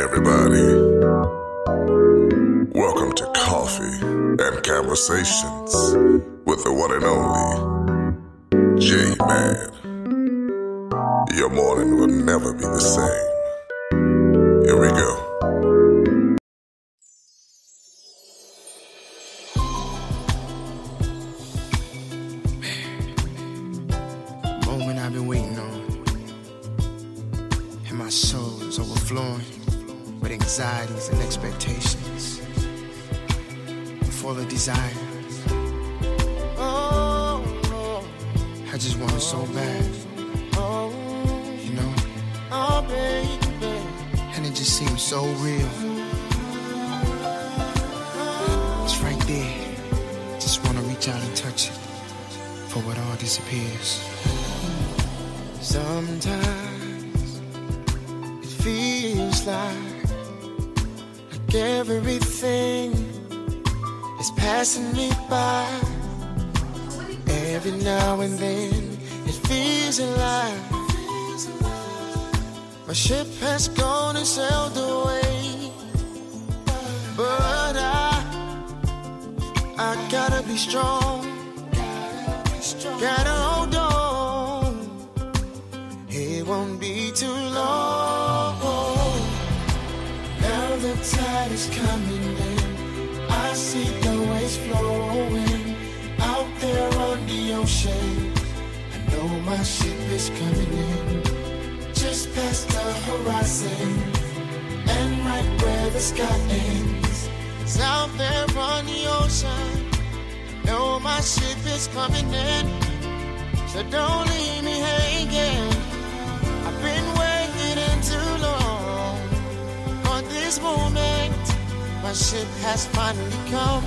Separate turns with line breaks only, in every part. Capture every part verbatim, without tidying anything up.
everybody. Welcome to Coffee and Conversations with the one and only J-Man. Your morning will never be the same. Here we go.
The moment I've been waiting on, and my soul is overflowing with anxieties and expectations, full of desire. Oh, oh, I just want it so bad, oh, you know. Oh, baby, and it just seems so real. It's right there. Just want to reach out and touch it, for what all disappears. Sometimes it feels like, like everything is passing me by. Every now and then it feels alive. My ship has gone and sailed away, but I, I gotta be strong. Gotta hold on. It won't be too long. Now the tide is coming in. I see the waves flowing out there on the ocean. I know my ship is coming in, just past the horizon, and right where the sky ends. It's out there on the ocean. I know my ship is coming in, so don't leave me hanging. I've been waiting too long for this moment. My ship has finally come.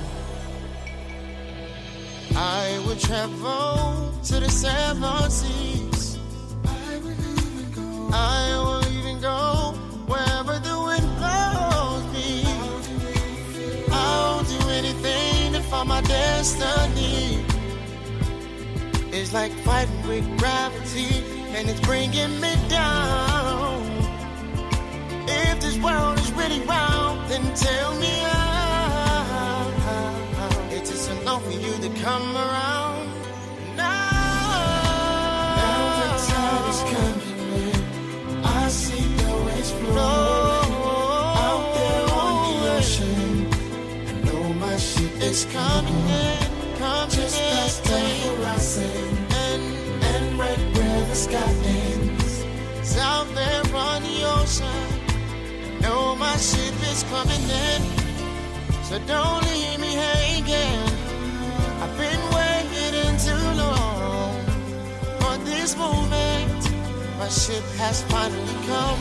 I will travel to the seven seas. I will even go. I will even go wherever the wind blows me. I'll do anything to find my destiny. It's like fighting with gravity, and it's bringing me down. If this world is really round, then tell me how. It's just enough for you to come around. Now, now the tide is coming in. I see the waves flowing out there on the ocean. I know my ship is coming in, coming just past the horizon, and, and right where the sky ends. It's out there on the ocean. Know my ship is coming in, so don't leave me hanging. I've been waiting too long for this moment. My ship has finally come.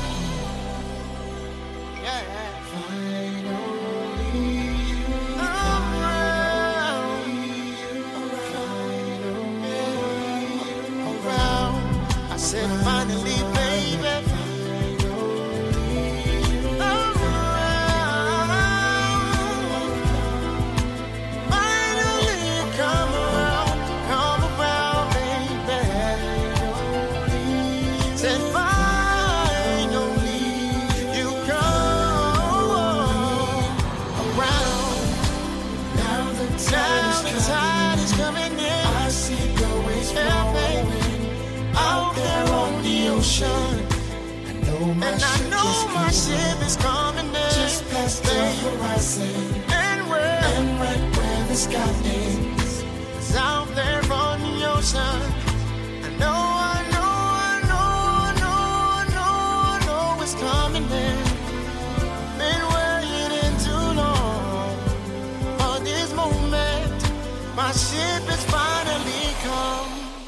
Yeah. Finally around, around. I said finally, baby. I know my, and ship, I know is my ship is coming in, just past the horizon, and where, and right where the sky ends. It's out there on the ocean. I know, I know, I know, I know, I know, I know it's coming in. Been waiting too long for this moment. My ship is finally come.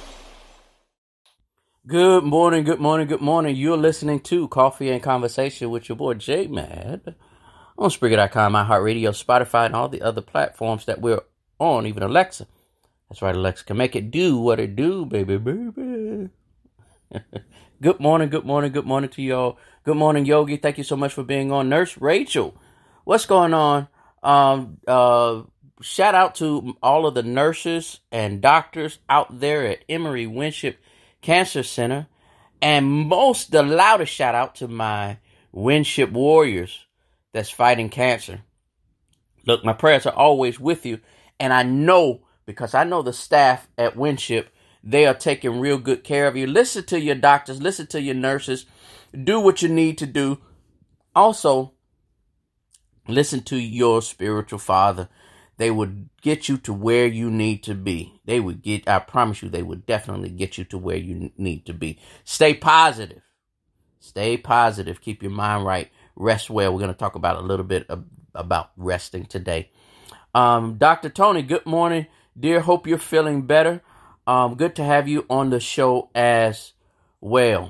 Good morning, good morning, good morning. You're listening to Coffee and Conversation with your boy J-Mad on Spreaker dot com, iHeartRadio, Spotify, and all the other platforms that we're on, even Alexa. That's right, Alexa can make it do what it do, baby, baby. Good morning, good morning, good morning to y'all. Good morning, Yogi. Thank you so much for being on. Nurse Rachel, what's going on? Um, uh, shout out to all of the nurses and doctors out there at Emory Winship Cancer Center, and most the loudest shout out to my Winship warriors that's fighting cancer. Look, my prayers are always with you. And I know, because I know the staff at Winship, they are taking real good care of you. Listen to your doctors. Listen to your nurses. Do what you need to do. Also, listen to your spiritual father. They would get you to where you need to be. They would get, I promise you, they would definitely get you to where you need to be. Stay positive. Stay positive. Keep your mind right. Rest well. We're going to talk about a little bit of, about resting today. Um, Doctor Tony, good morning, dear. Hope you're feeling better. Um, good to have you on the show as well.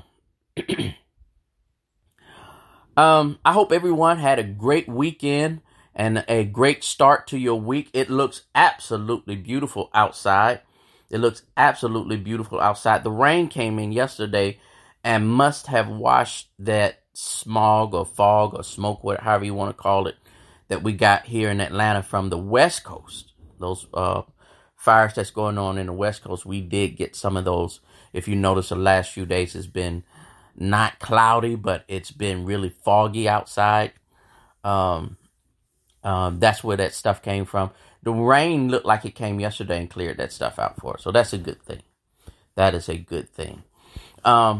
um, I hope everyone had a great weekend and a great start to your week. It looks absolutely beautiful outside. It looks absolutely beautiful outside. The rain came in yesterday and must have washed that smog or fog or smoke, whatever, however you want to call it, that we got here in Atlanta from the West Coast. Those uh, fires that's going on in the West Coast, we did get some of those. If you notice, the last few days has been not cloudy, but it's been really foggy outside. Um, um, that's where that stuff came from. The rain looked like it came yesterday and cleared that stuff out for us. So that's a good thing. That is a good thing. Um,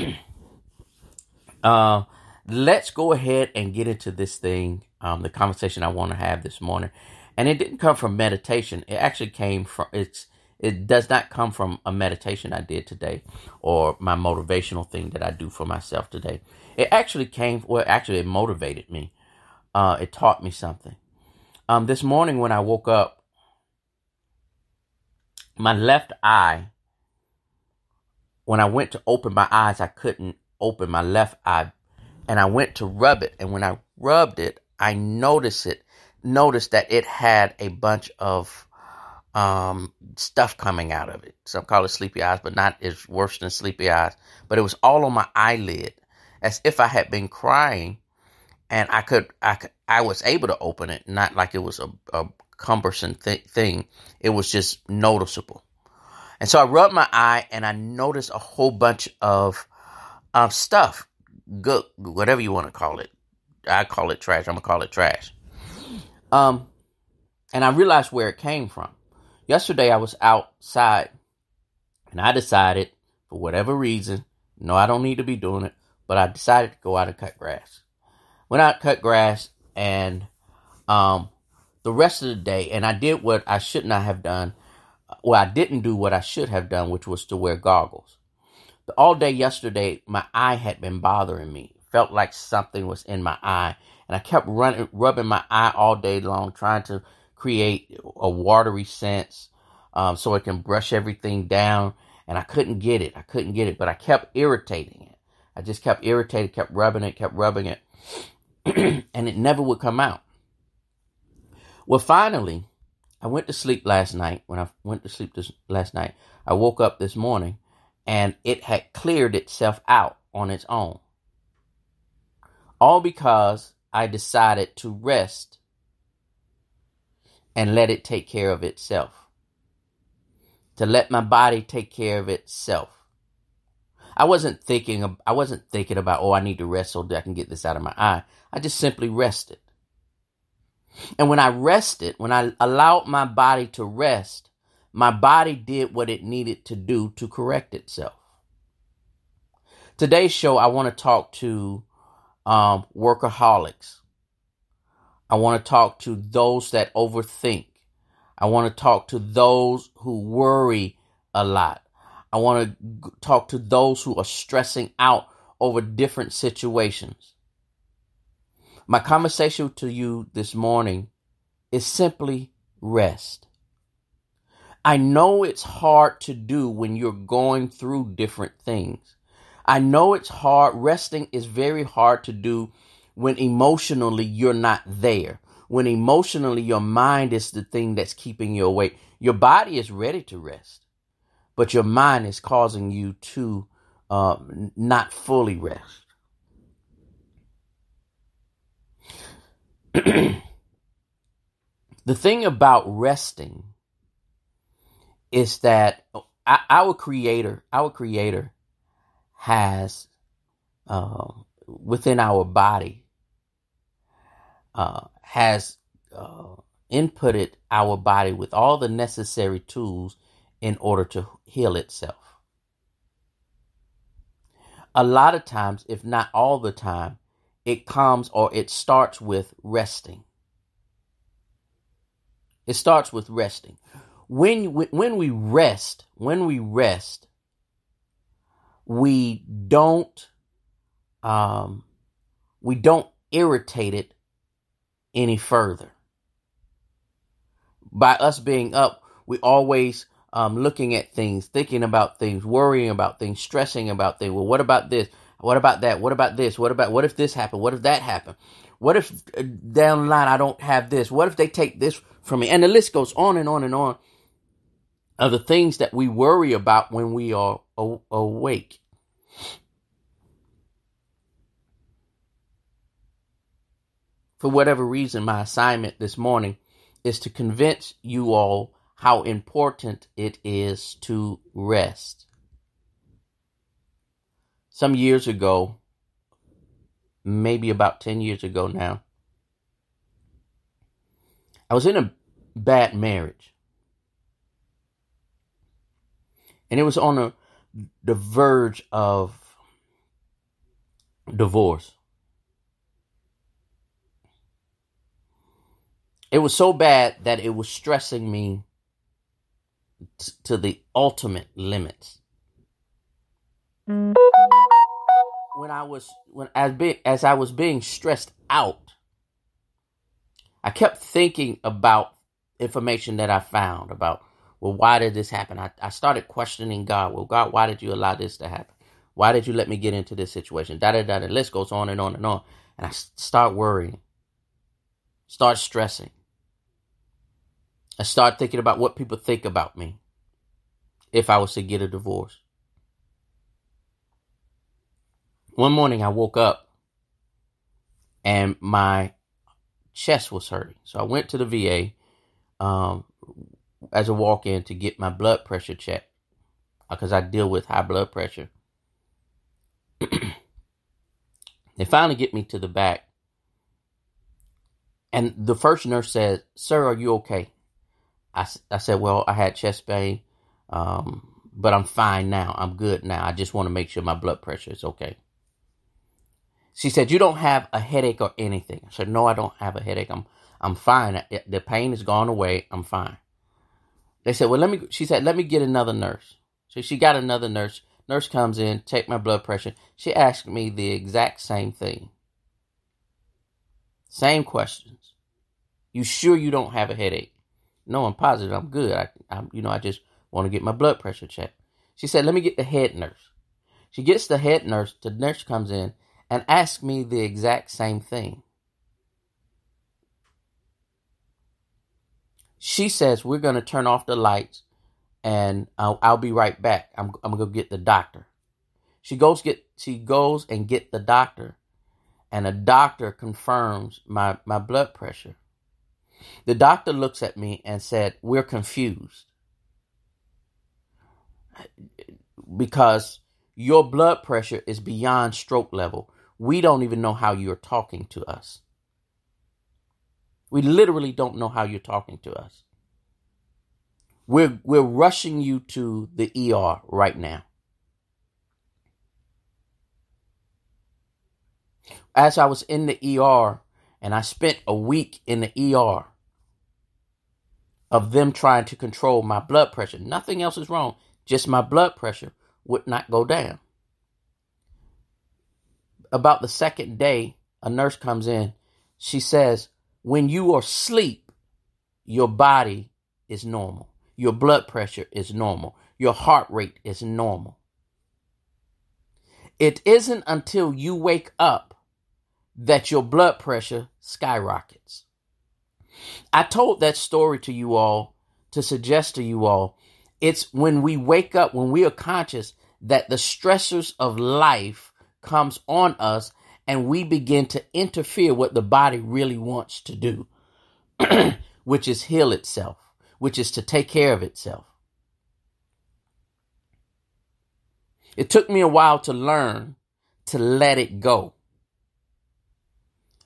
uh, let's go ahead and get into this thing, um, the conversation I want to have this morning. And it didn't come from meditation. It actually came from, it's, it does not come from a meditation I did today or my motivational thing that I do for myself today. It actually came, well, actually it motivated me. Uh, it taught me something. Um, this morning when I woke up, my left eye, when I went to open my eyes, I couldn't open my left eye. And I went to rub it. And when I rubbed it, I noticed it, noticed that it had a bunch of um, stuff coming out of it. Some call it sleepy eyes, but not as worse than sleepy eyes. But it was all on my eyelid, as if I had been crying. And I could, I could, I was able to open it, not like it was a, a cumbersome th- thing. It was just noticeable. And so I rubbed my eye and I noticed a whole bunch of um, stuff, good, whatever you want to call it. I call it trash. I'm going to call it trash. Um, and I realized where it came from. Yesterday I was outside and I decided, for whatever reason, no, I don't need to be doing it, but I decided to go out and cut grass. Went out, cut grass, and um, the rest of the day, and I did what I should not have done. Well, I didn't do what I should have done, which was to wear goggles. But all day yesterday, my eye had been bothering me. Felt like something was in my eye, and I kept running, rubbing my eye all day long, trying to create a watery sense um, so it can brush everything down, and I couldn't get it. I couldn't get it, but I kept irritating it. I just kept irritating, kept rubbing it, kept rubbing it. And it never would come out. Well, finally, I went to sleep last night. When I went to sleep this last night, I woke up this morning and it had cleared itself out on its own. All because I decided to rest and let it take care of itself. To let my body take care of itself. I wasn't thinking of, I wasn't thinking about, oh, I need to rest so that I can get this out of my eye. I just simply rested. And when I rested, when I allowed my body to rest, my body did what it needed to do to correct itself. Today's show, I want to talk to um, workaholics. I want to talk to those that overthink. I want to talk to those who worry a lot. I want to talk to those who are stressing out over different situations. My conversation to you this morning is simply rest. I know it's hard to do when you're going through different things. I know it's hard. Resting is very hard to do when emotionally you're not there. When emotionally your mind is the thing that's keeping you awake. Your body is ready to rest. But your mind is causing you to uh, not fully rest. The thing about resting is that our creator, our creator has, uh, within our body uh, has uh, inputted our body with all the necessary tools in order to heal itself. A lot of times, if not all the time, it comes or it starts with resting. It starts with resting. When, when we rest, when we rest, we don't, um, we don't irritate it any further. By us being up, we always um, looking at things, thinking about things, worrying about things, stressing about things. Well, what about this? What about that? What about this? What about, what if this happened? What if that happened? What if uh, down the line I don't have this? What if they take this from me? And the list goes on and on and on of the things that we worry about when we are a- awake. For whatever reason, my assignment this morning is to convince you all how important it is to rest. Some years ago, maybe about ten years ago now, I was in a bad marriage. And it was on a, the verge of divorce. It was so bad that it was stressing me t- to the ultimate limits. When I was when as be, as I was being stressed out, I kept thinking about information that I found about, well, why did this happen? I, I started questioning God. Well, God, why did you allow this to happen? Why did you let me get into this situation? Da da da. The list goes on and on and on. And I start worrying, start stressing. I start thinking about what people think about me if I was to get a divorce. One morning I woke up and my chest was hurting. So I went to the V A um, as a walk-in to get my blood pressure checked because I deal with high blood pressure. They finally get me to the back. And the first nurse said, "Sir, are you okay?" I, I said, "Well, I had chest pain, um, but I'm fine now. I'm good now. I just want to make sure my blood pressure is okay." She said, "You don't have a headache or anything?" I said, "No, I don't have a headache. I'm I'm fine. The pain has gone away. I'm fine." They said, "Well, let me," she said, "let me get another nurse." So she got another nurse. Nurse comes in, take my blood pressure. She asked me the exact same thing. Same questions. "You sure you don't have a headache?" "No, I'm positive. I'm good. I, I'm, you know, I just want to get my blood pressure checked." She said, "Let me get the head nurse." She gets the head nurse. The nurse comes in and asks me the exact same thing. She says, "We're going to turn off the lights and I'll, I'll be right back. I'm, I'm going to go get the doctor." She goes get she goes and get the doctor, and the doctor confirms my, my blood pressure. The doctor looks at me and said, "We're confused because your blood pressure is beyond stroke level. We don't even know how you're talking to us. We literally don't know how you're talking to us. We're, we're rushing you to the E R right now." As I was in the E R, and I spent a week in the E R of them trying to control my blood pressure. Nothing else is wrong. Just my blood pressure would not go down. About the second day, a nurse comes in. She says, "When you are asleep, your body is normal. Your blood pressure is normal. Your heart rate is normal. It isn't until you wake up that your blood pressure skyrockets." I told that story to you all to suggest to you all, it's when we wake up, when we are conscious that the stressors of life comes on us and we begin to interfere what the body really wants to do, which is heal itself, which is to take care of itself. It took me a while to learn to let it go.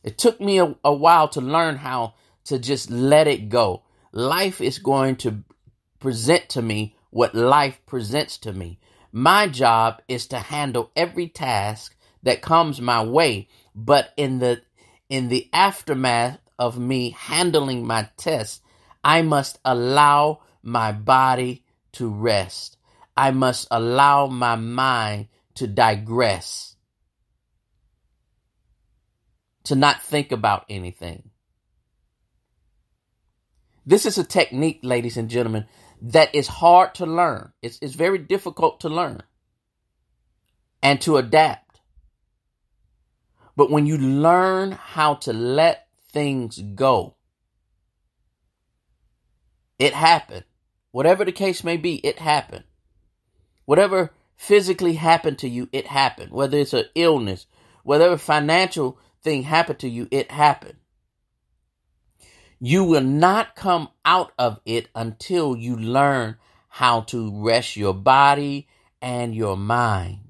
It took me a, a while to learn how to just let it go. Life is going to present to me what life presents to me. My job is to handle every task that comes my way. But in the in the aftermath of me handling my test, I must allow my body to rest. I must allow my mind to digress, to not think about anything. This is a technique, ladies and gentlemen, that is hard to learn. It's, it's very difficult to learn and to adapt. But when you learn how to let things go, it happened. Whatever the case may be, it happened. Whatever physically happened to you, it happened. Whether it's an illness, whatever financial thing happened to you, it happened. You will not come out of it until you learn how to rest your body and your mind.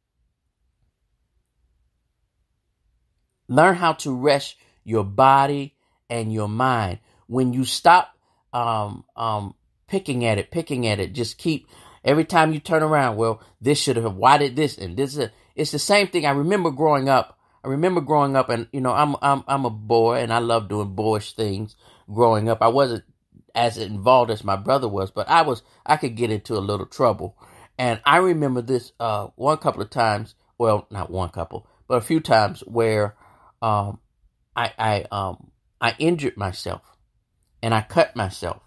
Learn how to rest your body and your mind. When you stop um, um, picking at it, picking at it, just keep, every time you turn around, well, this should have, why did this, and this is, it's the same thing. I remember growing up, I remember growing up, and, you know, I'm, I'm, I'm a boy, and I love doing boyish things growing up. I wasn't as involved as my brother was, but I was, I could get into a little trouble. And I remember this, uh, one couple of times, well, not one couple, but a few times where, um, I, I, um, I injured myself and I cut myself.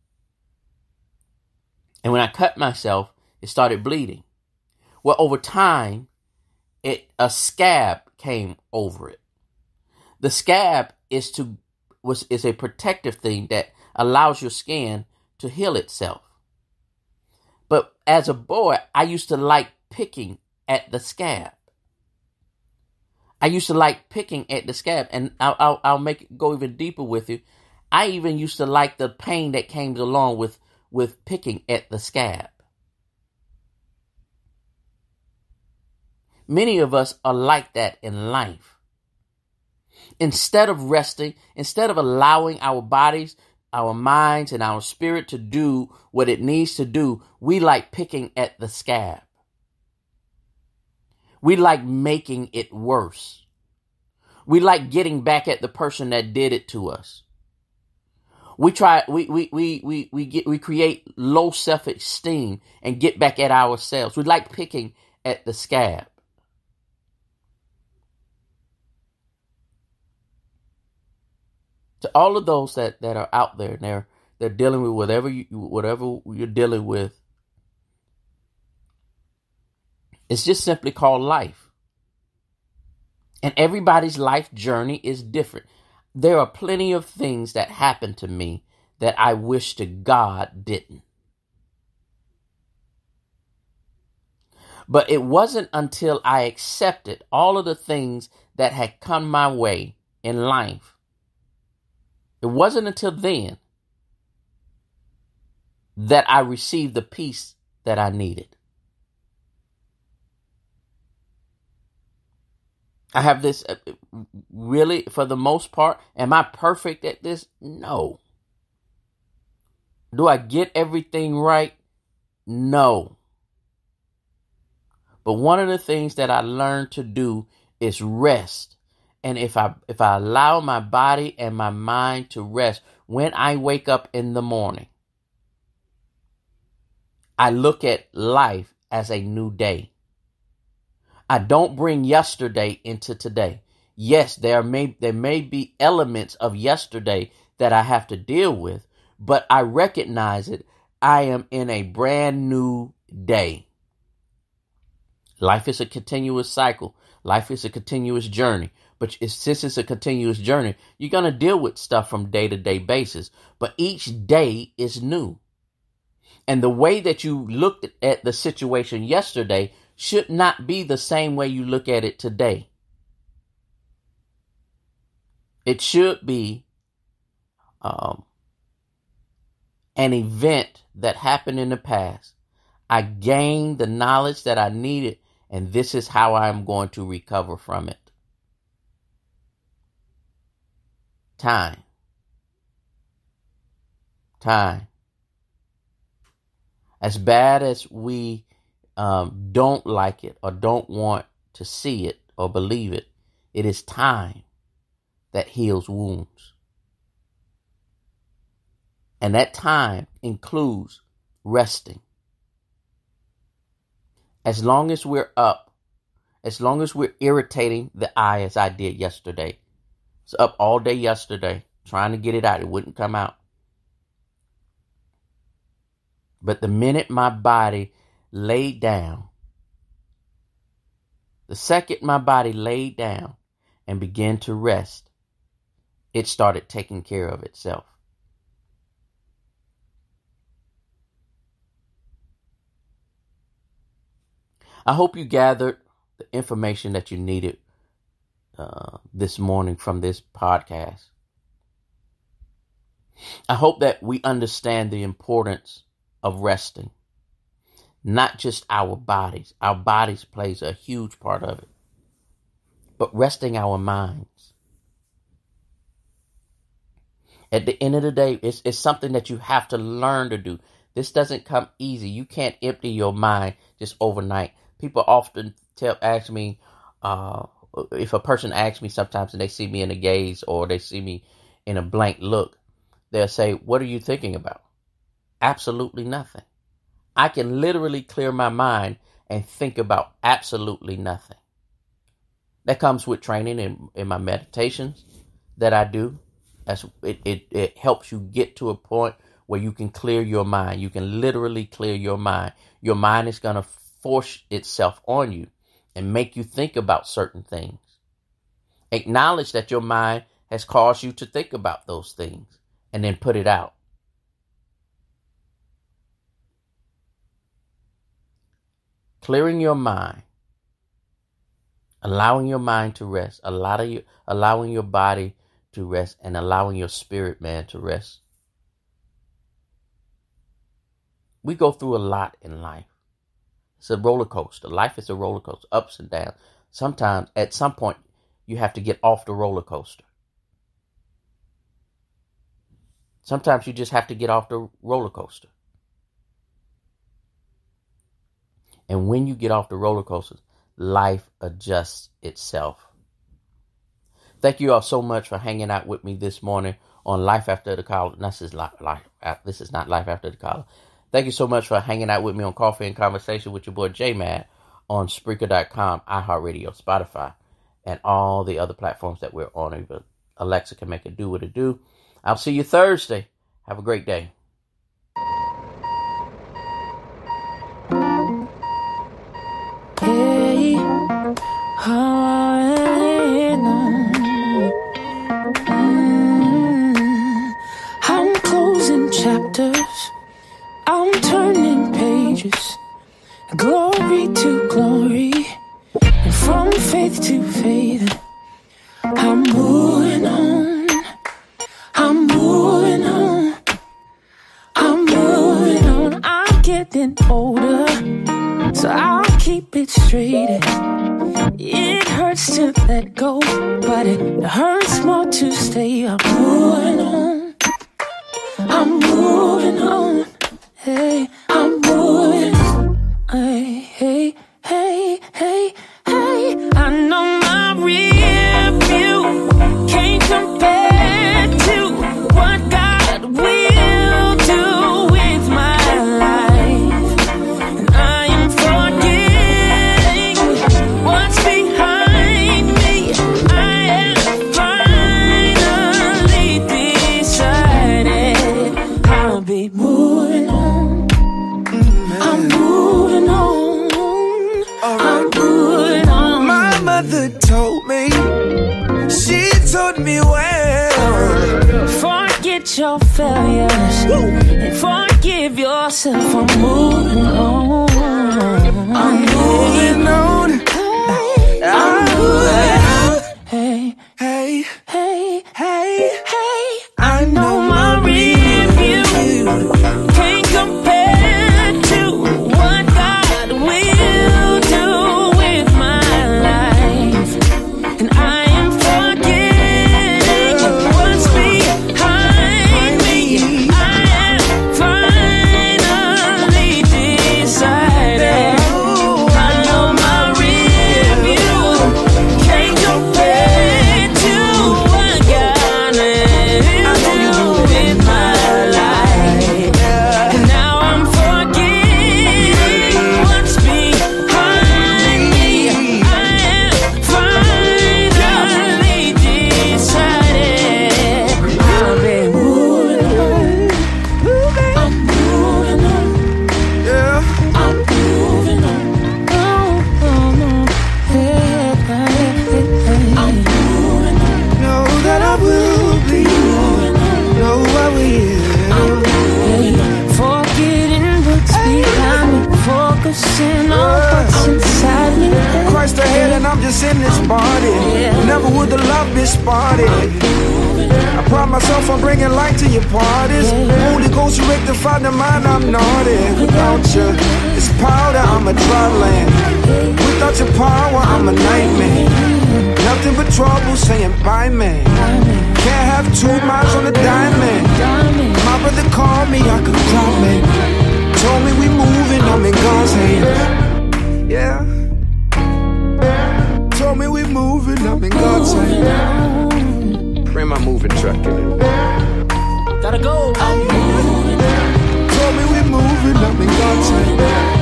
And when I cut myself, it started bleeding. Well, over time, it, a scab came over it. The scab is to was is a protective thing that allows your skin to heal itself. But as a boy, I used to like picking at the scab. I used to like picking at the scab, and I'll, I'll, I'll make it go even deeper with you. I even used to like the pain that came along with, with picking at the scab. Many of us are like that in life. Instead of resting, instead of allowing our bodies, our minds, and our spirit to do what it needs to do, we like picking at the scab. We like making it worse. We like getting back at the person that did it to us. We try, we, we, we, we, we get, we create low self-esteem and get back at ourselves. We like picking at the scab. To all of those that, that are out there and they're, they're dealing with whatever you, whatever you're dealing with, it's just simply called life. And everybody's life journey is different. There are plenty of things that happened to me that I wish to God didn't. But it wasn't until I accepted all of the things that had come my way in life. It wasn't until then that I received the peace that I needed. I have this, uh, really, for the most part, am I perfect at this? No. Do I get everything right? No. But one of the things that I learned to do is rest. And if I if I allow my body and my mind to rest, when I wake up in the morning, I look at life as a new day. I don't bring yesterday into today. Yes, there may there may be elements of yesterday that I have to deal with, but I recognize it. I am in a brand new day. Life is a continuous cycle. Life is a continuous journey. But since it's a continuous journey, you're going to deal with stuff from day to day basis. But each day is new. And the way that you looked at the situation yesterday should not be the same way you look at it today. It should be um, an event that happened in the past. I gained the knowledge that I needed, and this is how I'm going to recover from it. Time. Time. As bad as we um, don't like it or don't want to see it or believe it, it is time that heals wounds. And that time includes resting. As long as we're up, as long as we're irritating the eye as I did yesterday. It's up all day yesterday trying to get it out. It wouldn't come out. But the minute my body laid down, the second my body laid down and began to rest, it started taking care of itself. I hope you gathered the information that you needed uh, this morning from this podcast. I hope that we understand the importance of resting. Not just our bodies. Our bodies plays a huge part of it. But resting our minds. At the end of the day, it's, it's something that you have to learn to do. This doesn't come easy. You can't empty your mind just overnight. People often tell, ask me, uh, if a person asks me sometimes and they see me in a gaze or they see me in a blank look, they'll say, "What are you thinking about?" Absolutely nothing. I can literally clear my mind and think about absolutely nothing. That comes with training in, in my meditations that I do. That's, it, it, it helps you get to a point where you can clear your mind. You can literally clear your mind. Your mind is going to force itself on you and make you think about certain things. Acknowledge that your mind has caused you to think about those things and then put it out. Clearing your mind, allowing your mind to rest, allowing your, allowing your body to rest, and allowing your spirit, man, to rest. We go through a lot in life. It's a roller coaster. Life is a roller coaster, ups and downs. Sometimes, at some point, you have to get off the roller coaster. Sometimes you just have to get off the roller coaster. And when you get off the roller coasters, life adjusts itself. Thank you all so much for hanging out with me this morning on Life After the Collar. This is life, life, this is not Life After the Collar. Thank you so much for hanging out with me on Coffee and Conversation with your boy J-Mad on Spreaker dot com, iHeartRadio, Spotify, and all the other platforms that we're on. Even Alexa can make it do what it do. I'll see you Thursday. Have a great day.
Hey, mm, I'm closing chapters, I'm turning pages, glory to glory, and from faith to faith, I'm moving on, I'm moving on, I'm moving on, I'm getting older, so I'll keep it straight. It hurts to let go, but it hurts more to stay. I'm moving on, I'm moving on, hey, I'm moving on, hey, hey, hey, hey, hey. I know my rear view can't compare to what God will do with my life, and I am forgetting what's behind me. I have finally decided I'll be moving on. I'm moving on. I'm moving on.
My mother told me, she told me well,
Forget your failures and forgive yourself. I'm moving on.
I'm moving on. I'm moving on.
Hey,
Hey,
hey,
hey,
hey. I know my rear view can't compare to what God will do with my life, and I am forgetting what's
Jesus in this body. Never would the love be spotted. I pride myself on bringing light to your parties. Holy Ghost, you rectify the mind, I'm naughty. Without you, it's powder, I'm a dry land. Without your power, I'm a nightmare. Nothing but trouble saying bye, man. Can't have two miles on a diamond. My brother called me, I could cry, man. Told me we moving, I'm in God's hands. Yeah. Told me we moving, I'm in God's hands. Bring my moving truck in it.
Gotta go.
Told me we moving, I'm in God's hands.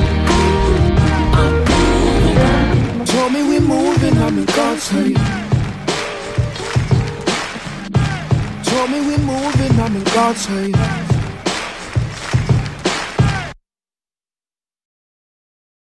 Told me we moving, I'm in God's hands. Told me we moving, I'm in God's hands.